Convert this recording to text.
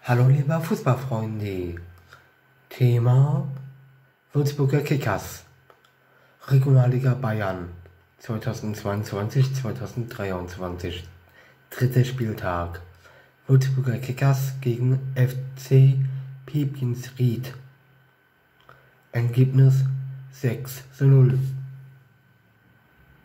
Hallo liebe Fußballfreunde, Thema Würzburger Kickers, Regionalliga Bayern 2022/2023, dritter Spieltag, Würzburger Kickers gegen FC Pipinsried, Ergebnis 6:0.